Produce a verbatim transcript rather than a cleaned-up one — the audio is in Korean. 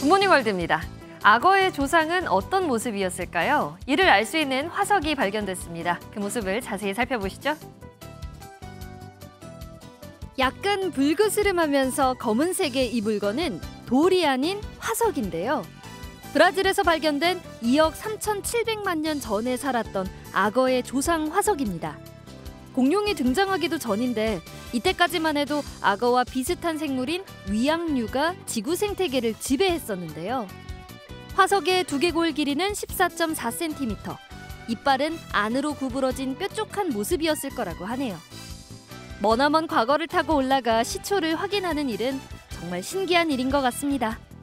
굿모닝 월드입니다. 악어의 조상은 어떤 모습이었을까요? 이를 알 수 있는 화석이 발견됐습니다. 그 모습을 자세히 살펴보시죠. 약간 불그스름하면서 검은색의 이 물건은 돌이 아닌 화석인데요. 브라질에서 발견된 이억 삼천칠백만 년 전에 살았던 악어의 조상 화석입니다. 공룡이 등장하기도 전인데 이때까지만 해도 악어와 비슷한 생물인 위양류가 지구 생태계를 지배했었는데요. 화석의 두개골 길이는 십사 점 사 센티미터, 이빨은 안으로 구부러진 뾰족한 모습이었을 거라고 하네요. 머나먼 과거를 타고 올라가 시초를 확인하는 일은 정말 신기한 일인 것 같습니다.